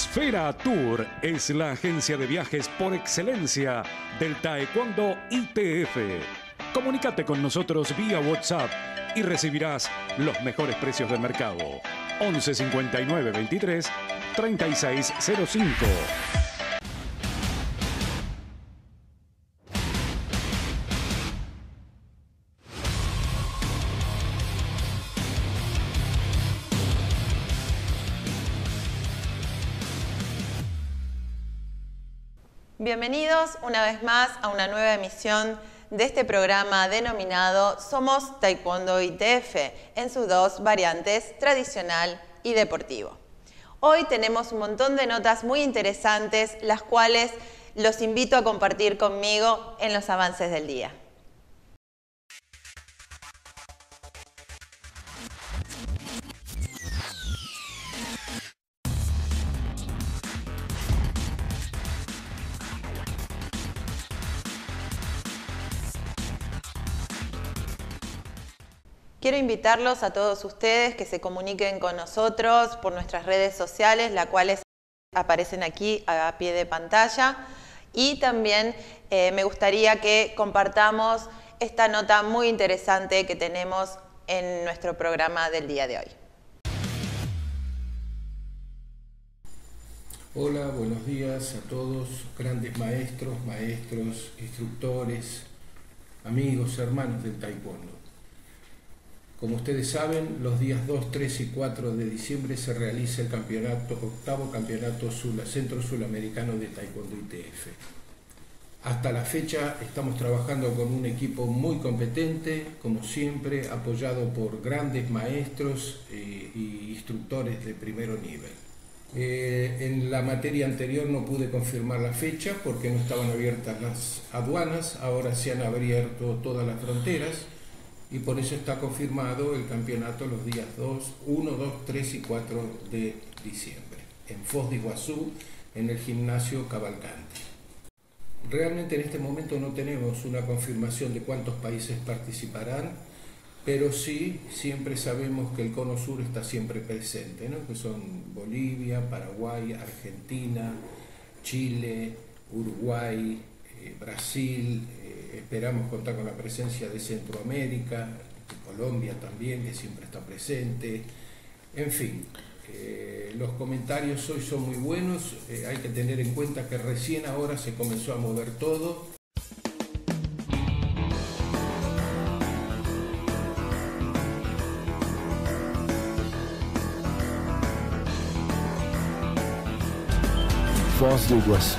Sfera Tour es la agencia de viajes por excelencia del Taekwondo ITF. Comunícate con nosotros vía WhatsApp y recibirás los mejores precios del mercado. 11 59 23 3605. Bienvenidos una vez más a una nueva emisión de este programa denominado Somos Taekwondo ITF en sus dos variantes, tradicional y deportivo. Hoy tenemos un montón de notas muy interesantes, las cuales los invito a compartir conmigo en los avances del día. Quiero invitarlos a todos ustedes que se comuniquen con nosotros por nuestras redes sociales, las cuales aparecen aquí a pie de pantalla. Y también me gustaría que compartamos esta nota muy interesante que tenemos en nuestro programa del día de hoy. Hola, buenos días a todos, grandes maestros, instructores, amigos, hermanos del Taekwondo. Como ustedes saben, los días 2, 3 y 4 de diciembre se realiza el octavo campeonato Centro Sudamericano de Taekwondo ITF. Hasta la fecha estamos trabajando con un equipo muy competente, como siempre, apoyado por grandes maestros y instructores de primer nivel. En la materia anterior no pude confirmar la fecha porque no estaban abiertas las aduanas, ahora se han abierto todas las fronteras. Y por eso está confirmado el campeonato los días 1, 2, 3 y 4 de diciembre, en Foz de Iguazú, en el gimnasio Cavalcante. Realmente en este momento no tenemos una confirmación de cuántos países participarán, pero sí, siempre sabemos que el Cono Sur está siempre presente, ¿no? Que son Bolivia, Paraguay, Argentina, Chile, Uruguay, Brasil. Esperamos contar con la presencia de Centroamérica, de Colombia también, que siempre está presente. En fin, los comentarios hoy son muy buenos. Hay que tener en cuenta que recién ahora se comenzó a mover todo. Foz do Iguaçu.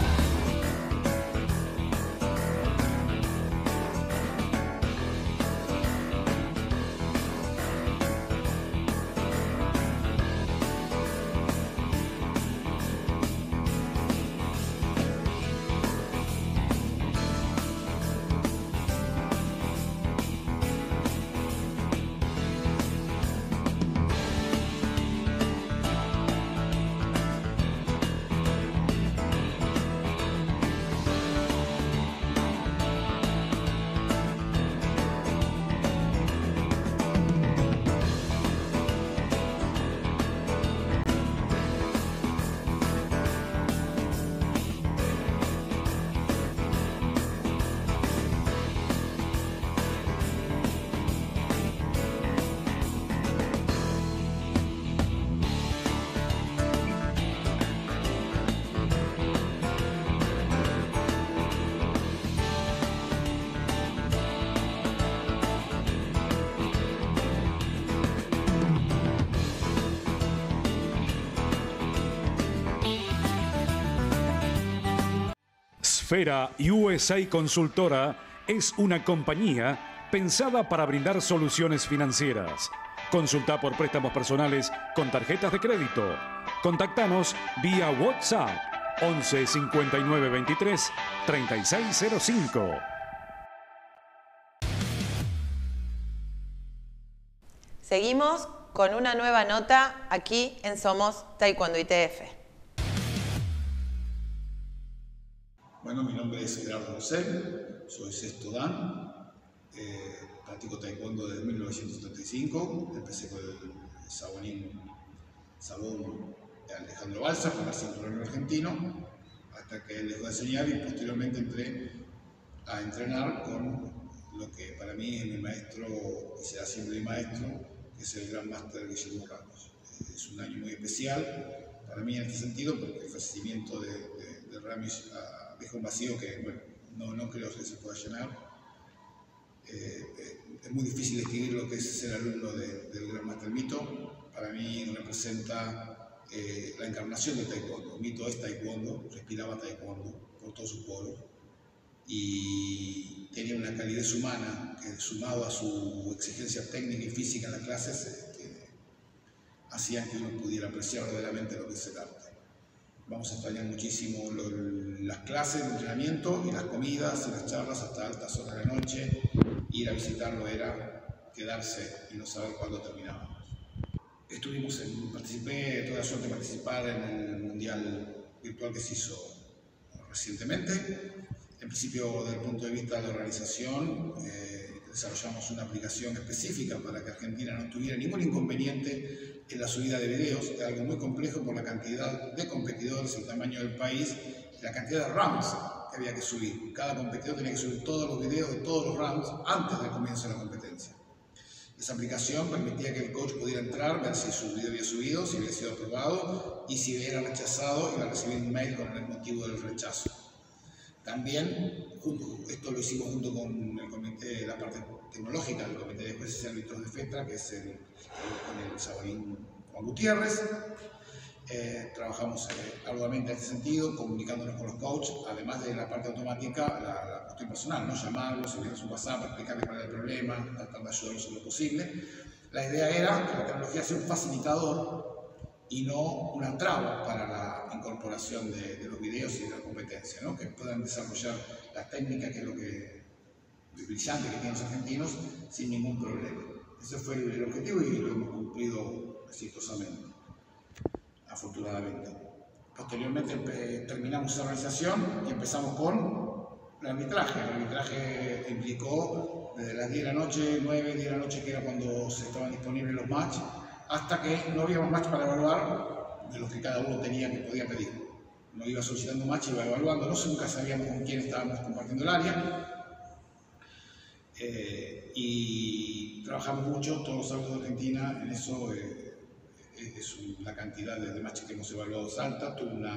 Sfera USA Consultora es una compañía pensada para brindar soluciones financieras. Consulta por préstamos personales con tarjetas de crédito. Contactanos vía WhatsApp 11 59 23 3605. Seguimos con una nueva nota aquí en Somos Taekwondo ITF. Bueno, mi nombre es Gerardo Rosell, soy sexto dan, practico taekwondo desde 1975, empecé con el Sabón Alejandro Balsa, primer cinturón argentino, hasta que él dejó de enseñar y posteriormente entré a entrenar con lo que para mí es mi maestro, y será siempre mi maestro, que es el Gran Máster Guillermo Ramos. Es un año muy especial para mí en este sentido, porque el fallecimiento de Ramos deja un vacío que, bueno, no creo que se pueda llenar. Es muy difícil describir lo que es ser alumno del Gran Máster Mito. Para mí representa la encarnación del taekwondo. Mito es taekwondo, respiraba taekwondo por todos sus poros y tenía una calidez humana que, sumado a su exigencia técnica y física en las clases, hacían que uno pudiera apreciar verdaderamente lo que es el arte. Vamos a extrañar muchísimo las clases de entrenamiento y las comidas y las charlas hasta altas horas de la noche. Ir a visitarlo era quedarse y no saber cuándo terminábamos. Tuve la suerte de participar en el mundial virtual que se hizo recientemente. En principio, desde el punto de vista de la organización, desarrollamos una aplicación específica para que Argentina no tuviera ningún inconveniente en la subida de videos. Era algo muy complejo por la cantidad de competidores, el tamaño del país y la cantidad de rounds que había que subir. Cada competidor tenía que subir todos los videos de todos los rounds antes del comienzo de la competencia. Esa aplicación permitía que el coach pudiera entrar, ver si su video había subido, si había sido aprobado, y si era rechazado iba a recibir un mail con el motivo del rechazo. También, esto lo hicimos junto con el comité, la parte tecnológica del Comité de Jueces y Árbitros de FETRA, que es con el Saborín Juan Gutiérrez. Trabajamos arduamente en este sentido, comunicándonos con los coaches, además de la parte automática, la cuestión personal, ¿no? Llamarlos, enviarles un WhatsApp, explicarles cuál era el problema, tratar de ayudarlos en lo posible. La idea era que la tecnología sea un facilitador y no una traba para la incorporación de los videos y de la competencia, ¿no? Que puedan desarrollar la técnica, que es lo brillante que tienen los argentinos, sin ningún problema. Ese fue el objetivo y lo hemos cumplido exitosamente, afortunadamente. Posteriormente terminamos esa organización y empezamos con el arbitraje. El arbitraje implicó desde las 10 de la noche, 9, 10 de la noche, que era cuando se estaban disponibles los matches, hasta que no había más match para evaluar de los que cada uno tenía que podía pedir. Uno iba solicitando match y iba evaluándolos, nunca sabíamos con quién estábamos compartiendo el área. Y trabajamos mucho, todos los árbitros de Argentina, en eso. La cantidad de matches que hemos evaluado es alta.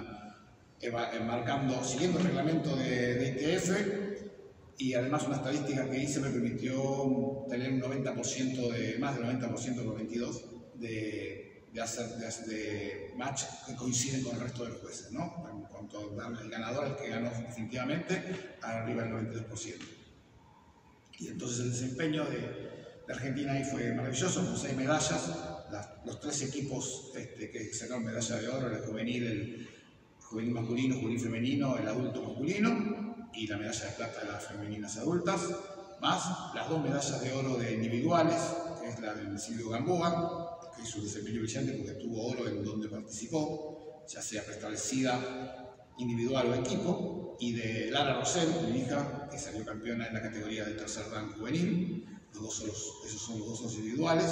Siguiendo el reglamento de ITF, y además una estadística que hice me permitió tener un 90%, más del 90% por 22 de match que coinciden con el resto de los jueces, ¿no? En cuanto al ganador, el que ganó definitivamente, arriba del 92%. Y entonces el desempeño de Argentina ahí fue maravilloso, con 6 medallas. Los 3 equipos que sacaron medalla de oro, el juvenil masculino, juvenil femenino, el adulto masculino, y la medalla de plata de las femeninas adultas, más las 2 medallas de oro de individuales, que es la de Silvio Gamboa, que hizo un desempeño brillante porque tuvo oro en donde participó, ya sea preestablecida individual o equipo, y de Lara Rosell, mi hija, que salió campeona en la categoría de tercer rango juvenil. Esos son los 2 individuales.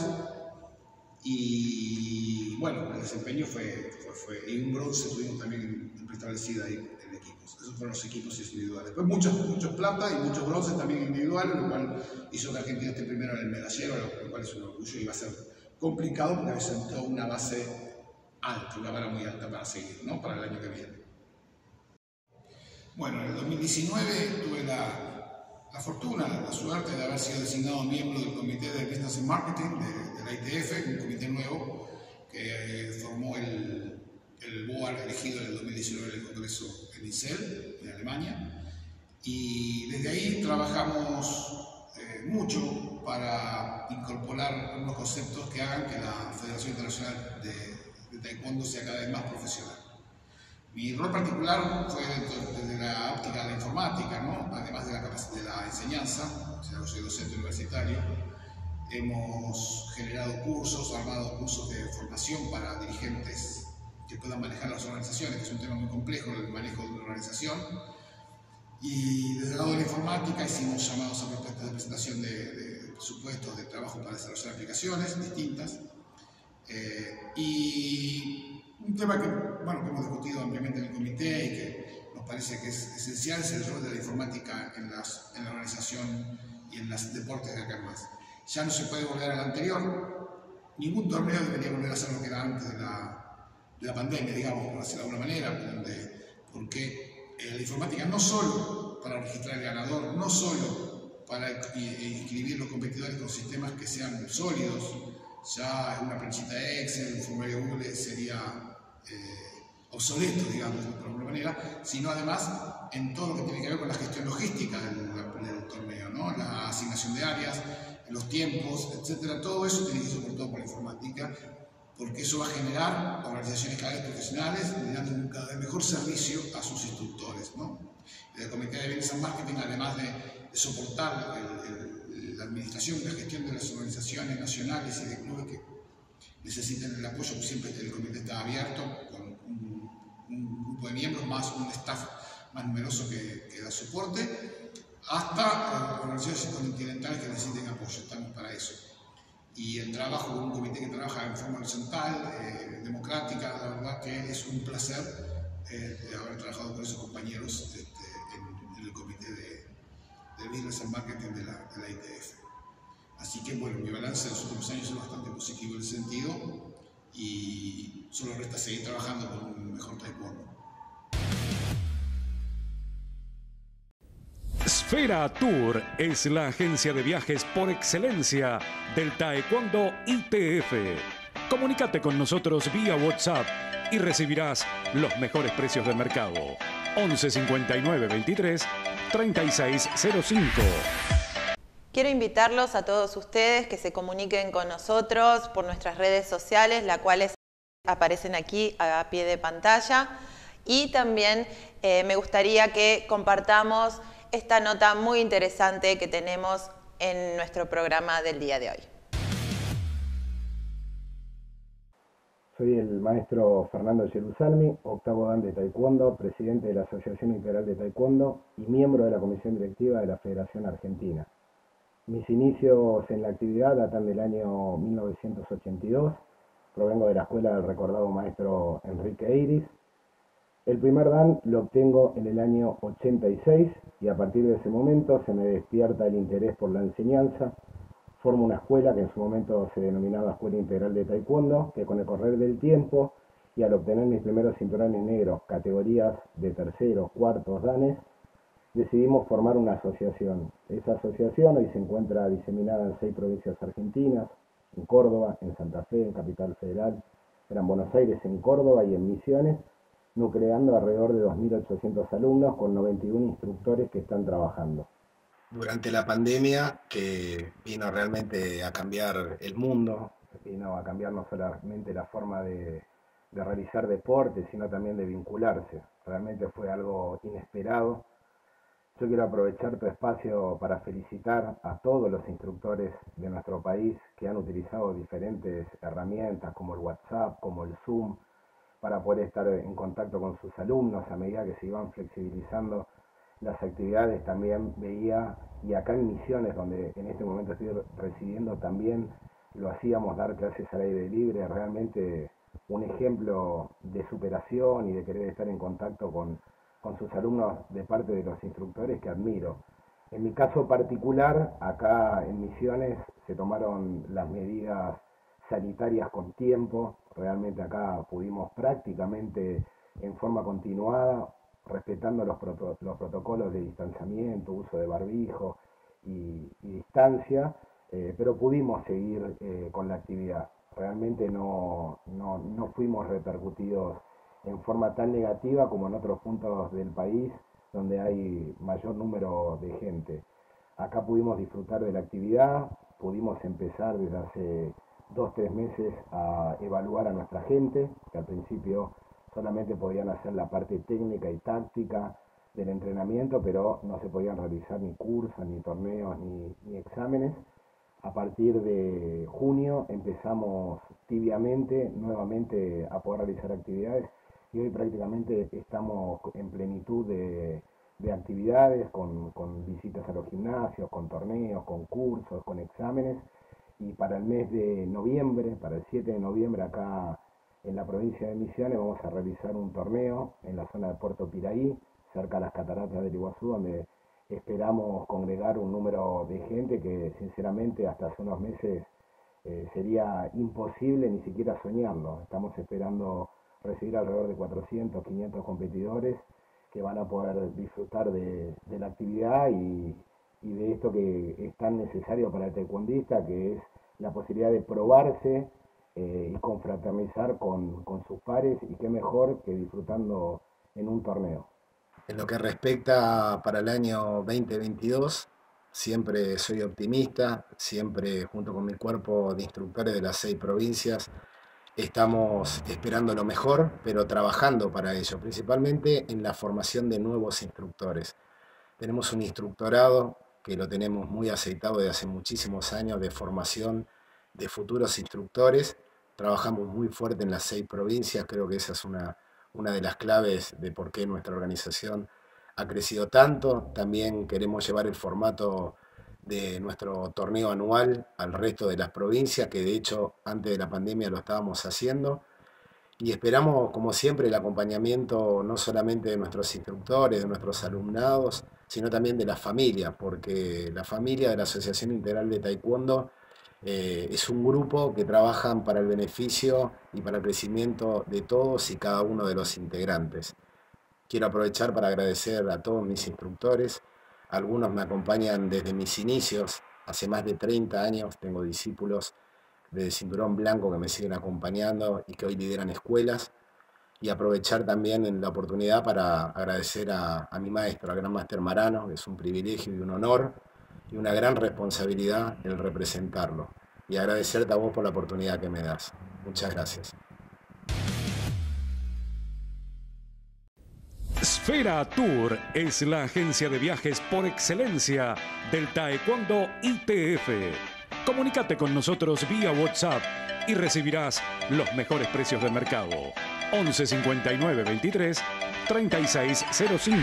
Y bueno, el desempeño y un bronce tuvimos también en preestablecida ahí en equipos. Esos fueron los equipos individuales. Después muchos plata y muchos bronces también individuales, lo cual hizo que Argentina esté primero en el medallero, lo cual es un orgullo y va a ser complicado porque sentó una base alta, una vara muy alta para seguir, ¿no? Para el año que viene. Bueno, en el 2019 tuve la fortuna, la suerte de haber sido designado miembro del Comité de Business and Marketing de la ITF, un comité nuevo que formó el board elegido en el 2019 en el Congreso en Icel, en Alemania. Y desde ahí trabajamos mucho para incorporar algunos conceptos que hagan que la Federación Internacional de Taekwondo sea cada vez más profesional. Mi rol particular fue desde la óptica de la informática, ¿no? Además de la enseñanza, o sea, yo soy docente universitario. Hemos generado armado cursos de formación para dirigentes que puedan manejar las organizaciones, que es un tema muy complejo, el manejo de una organización. Y desde el lado de la informática hicimos llamados a propuestas de presentación de presupuestos de trabajo para desarrollar aplicaciones distintas. Y Un tema que, bueno, que hemos discutido ampliamente en el comité y que nos parece que es esencial es el rol de la informática en la organización y en los deportes de acá en más. Ya no se puede volver al anterior. Ningún torneo debería volver a ser lo que era antes de la pandemia, digamos, por decirlo de alguna manera, porque la informática no solo para registrar el ganador, no solo para inscribir los competidores con sistemas que sean sólidos, ya una planchita de Excel, un formulario Google sería obsoleto, digamos, por alguna manera, sino además en todo lo que tiene que ver con la gestión logística del torneo, ¿no? La asignación de áreas, los tiempos, etcétera. Todo eso tiene que ser soportado por la informática, porque eso va a generar organizaciones cada vez profesionales, brindando un cada vez mejor servicio a sus instructores, ¿no? El Comité de Business and Marketing, además de soportar la administración y la gestión de las organizaciones nacionales y de clubes que necesiten el apoyo, siempre el comité está abierto, con un grupo de miembros más un staff más numeroso que da soporte, hasta organizaciones continentales que necesiten apoyo, estamos para eso. Y el trabajo de un comité que trabaja en forma horizontal, democrática, la verdad que es un placer haber trabajado con esos compañeros en el comité de Business and Marketing de la ITF. Así que bueno, mi balance de los últimos años es bastante positivo en ese sentido y solo resta seguir trabajando con un mejor taekwondo. Sfera Tour es la agencia de viajes por excelencia del Taekwondo ITF. Comunícate con nosotros vía WhatsApp y recibirás los mejores precios del mercado. 11 59 23 36 05. Quiero invitarlos a todos ustedes que se comuniquen con nosotros por nuestras redes sociales, las cuales aparecen aquí a pie de pantalla. Y también me gustaría que compartamos esta nota muy interesante que tenemos en nuestro programa del día de hoy. Soy el maestro Fernando Gerusalmi, octavo dan de Taekwondo, presidente de la Asociación Integral de Taekwondo y miembro de la Comisión Directiva de la Federación Argentina. Mis inicios en la actividad datan del año 1982, provengo de la escuela del recordado maestro Enrique Eiris. El primer dan lo obtengo en el año 86 y a partir de ese momento se me despierta el interés por la enseñanza. Formo una escuela que en su momento se denominaba Escuela Integral de Taekwondo, que con el correr del tiempo y al obtener mis primeros cinturones negros, categorías de terceros, cuartos danes, decidimos formar una asociación. Esa asociación hoy se encuentra diseminada en 6 provincias argentinas, en Córdoba, en Santa Fe, en Capital Federal, en Buenos Aires, en Córdoba y en Misiones, nucleando alrededor de 2.800 alumnos con 91 instructores que están trabajando. Durante la pandemia, que vino realmente a cambiar el mundo, vino a cambiar no solamente la forma de realizar deporte, sino también de vincularse. Realmente fue algo inesperado. Yo quiero aprovechar tu espacio para felicitar a todos los instructores de nuestro país que han utilizado diferentes herramientas como el WhatsApp, como el Zoom, para poder estar en contacto con sus alumnos a medida que se iban flexibilizando las actividades. También veía, y acá en Misiones, donde en este momento estoy residiendo, también lo hacíamos, dar clases al aire libre, realmente un ejemplo de superación y de querer estar en contacto con sus alumnos de parte de los instructores que admiro. En mi caso particular, acá en Misiones se tomaron las medidas sanitarias con tiempo, realmente acá pudimos prácticamente en forma continuada, respetando los protocolos de distanciamiento, uso de barbijo y distancia, pero pudimos seguir con la actividad. Realmente no fuimos repercutidos en forma tan negativa como en otros puntos del país donde hay mayor número de gente. Acá pudimos disfrutar de la actividad, pudimos empezar desde hace 2-3 meses a evaluar a nuestra gente, que al principio solamente podían hacer la parte técnica y táctica del entrenamiento, pero no se podían realizar ni cursos, ni torneos, ni exámenes. A partir de junio empezamos tibiamente nuevamente a poder realizar actividades y hoy prácticamente estamos en plenitud de actividades, con visitas a los gimnasios, con torneos, con cursos, con exámenes. Y para el mes de noviembre, para el 7 de noviembre acá en la provincia de Misiones vamos a realizar un torneo en la zona de Puerto Piraí, cerca de las cataratas del Iguazú, donde esperamos congregar un número de gente que sinceramente hasta hace unos meses sería imposible ni siquiera soñarlo. Estamos esperando recibir alrededor de 400, 500 competidores que van a poder disfrutar de la actividad y de esto que es tan necesario para el taekwondista, que es la posibilidad de probarse y confraternizar con sus pares, y qué mejor que disfrutando en un torneo. En lo que respecta para el año 2022, siempre soy optimista, siempre junto con mi cuerpo de instructores de las 6 provincias, estamos esperando lo mejor, pero trabajando para ello, principalmente en la formación de nuevos instructores. Tenemos un instructorado que lo tenemos muy aceitado de hace muchísimos años de formación de futuros instructores. Trabajamos muy fuerte en las 6 provincias, creo que esa es una de las claves de por qué nuestra organización ha crecido tanto. También queremos llevar el formato de nuestro torneo anual al resto de las provincias, que de hecho antes de la pandemia lo estábamos haciendo, y esperamos como siempre el acompañamiento no solamente de nuestros instructores, de nuestros alumnados, sino también de la familia, porque la familia de la Asociación Integral de Taekwondo es un grupo que trabajan para el beneficio y para el crecimiento de todos y cada uno de los integrantes. Quiero aprovechar para agradecer a todos mis instructores. Algunos me acompañan desde mis inicios, hace más de 30 años, tengo discípulos de cinturón blanco que me siguen acompañando y que hoy lideran escuelas. Y aprovechar también la oportunidad para agradecer a mi maestro, al Gran Máster Marano, que es un privilegio y un honor y una gran responsabilidad el representarlo. Y agradecerte a vos por la oportunidad que me das. Muchas gracias. Sfera Tour es la agencia de viajes por excelencia del Taekwondo ITF. Comunícate con nosotros vía WhatsApp y recibirás los mejores precios del mercado. 11 59 23 36 05.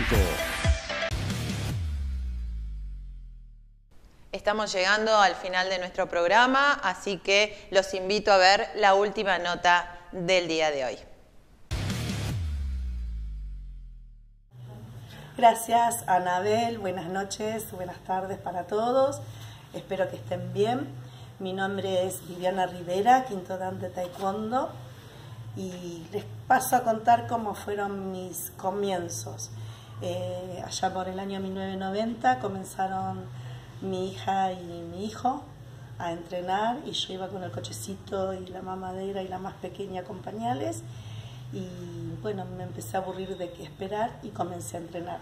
Estamos llegando al final de nuestro programa, así que los invito a ver la última nota del día de hoy. Gracias, Anabel. Buenas noches, buenas tardes para todos. Espero que estén bien. Mi nombre es Viviana Rivera, quinto dan de Taekwondo, y les paso a contar cómo fueron mis comienzos. Allá por el año 1990 comenzaron mi hija y mi hijo a entrenar, y yo iba con el cochecito y la mamadera y la más pequeña con pañales, y bueno, me empecé a aburrir de qué esperar y comencé a entrenar.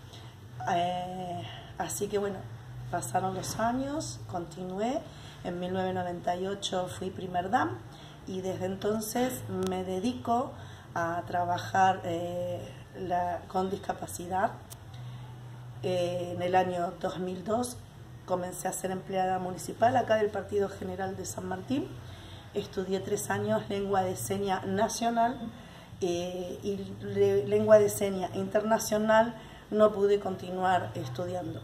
Así que bueno, pasaron los años, continué. En 1998 fui primer dan y desde entonces me dedico a trabajar con discapacidad. En el año 2002 comencé a ser empleada municipal acá del Partido General de San Martín. Estudié 3 años lengua de seña nacional y lengua de seña internacional no pude continuar estudiando.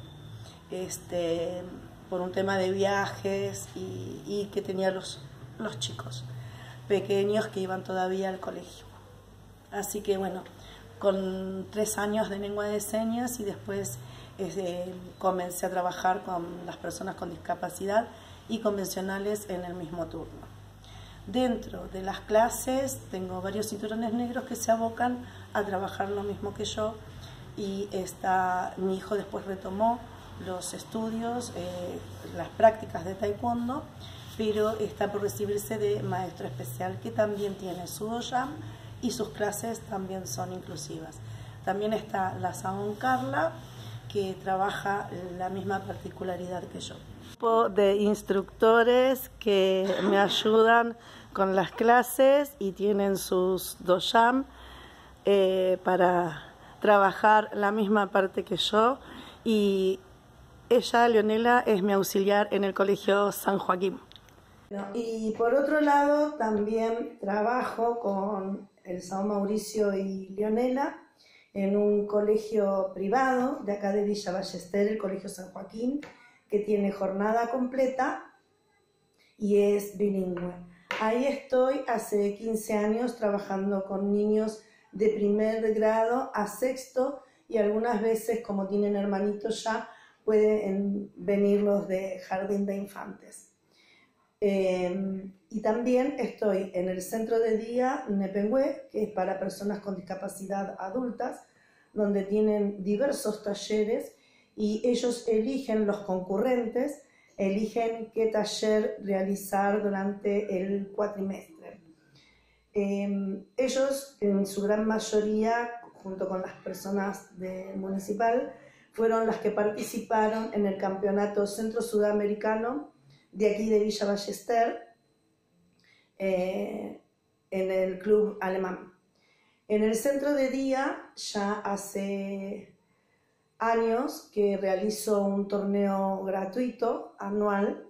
Por un tema de viajes y que tenía los chicos pequeños que iban todavía al colegio. Así que bueno, con 3 años de lengua de señas y después comencé a trabajar con las personas con discapacidad y convencionales en el mismo turno. Dentro de las clases tengo varios cinturones negros que se abocan a trabajar lo mismo que yo, y mi hijo después retomó los estudios, las prácticas de taekwondo, pero está por recibirse de maestro especial, que también tiene su doyam y sus clases también son inclusivas. También está la Saon Carla, que trabaja la misma particularidad que yo. Un grupo de instructores que me ayudan con las clases y tienen sus doyam para trabajar la misma parte que yo, y ella, Leonela, es mi auxiliar en el Colegio San Joaquín. Y por otro lado, también trabajo con el San Mauricio y Leonela en un colegio privado de acá de Villa Ballester, el Colegio San Joaquín, que tiene jornada completa y es bilingüe. Ahí estoy hace 15 años trabajando con niños de primer grado a sexto y algunas veces, como tienen hermanitos ya, pueden venir los de jardín de infantes. Y también estoy en el centro de día Nepengüe, que es para personas con discapacidad adultas, donde tienen diversos talleres y ellos eligen, los concurrentes, eligen qué taller realizar durante el cuatrimestre. Ellos, en su gran mayoría, junto con las personas del municipal, fueron las que participaron en el campeonato centro-sudamericano de aquí de Villa Ballester, en el club alemán. En el centro de día ya hace años que realizo un torneo gratuito anual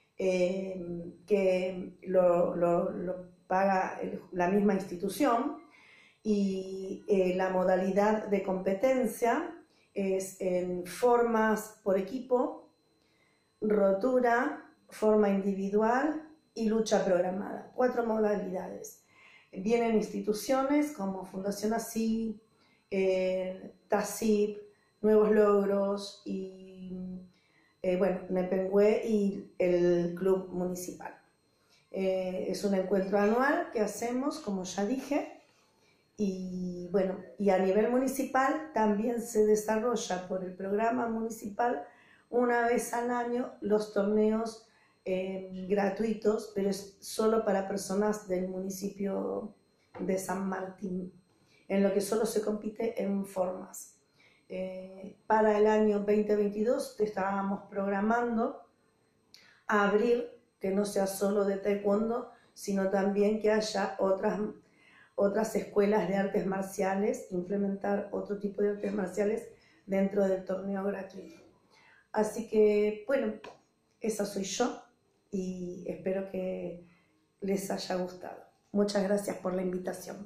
que lo paga la misma institución y la modalidad de competencia es en formas por equipo, rotura, forma individual y lucha programada. 4 modalidades. Vienen instituciones como Fundación ASI, TASIP, Nuevos Logros y bueno, Nepengüe y el club municipal. Es un encuentro anual que hacemos, como ya dije, y bueno, y a nivel municipal también se desarrolla por el programa municipal una vez al año los torneos gratuitos, pero es solo para personas del municipio de San Martín, en lo que solo se compite en formas. Para el año 2022 estábamos programando a abrir, que no sea solo de taekwondo, sino también que haya otras escuelas de artes marciales, implementar otro tipo de artes marciales dentro del torneo gratuito. Así que, bueno, esa soy yo y espero que les haya gustado. Muchas gracias por la invitación.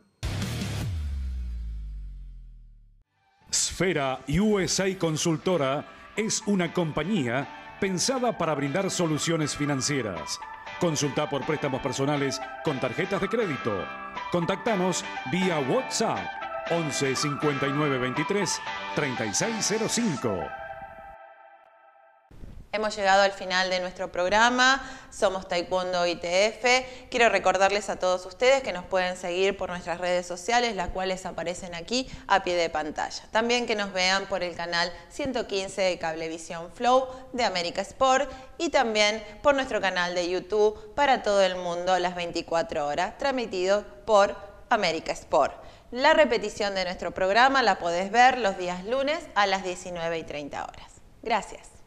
Sfera USA Consultora es una compañía pensada para brindar soluciones financieras. Consulta por préstamos personales con tarjetas de crédito. Contactanos vía WhatsApp 11 59 23 3605. Hemos llegado al final de nuestro programa, somos Taekwondo ITF. Quiero recordarles a todos ustedes que nos pueden seguir por nuestras redes sociales, las cuales aparecen aquí a pie de pantalla. También que nos vean por el canal 115 de Cablevisión Flow de América Sport y también por nuestro canal de YouTube para todo el mundo las 24 horas, transmitido por América Sport. La repetición de nuestro programa la podés ver los días lunes a las 19:30 horas. Gracias.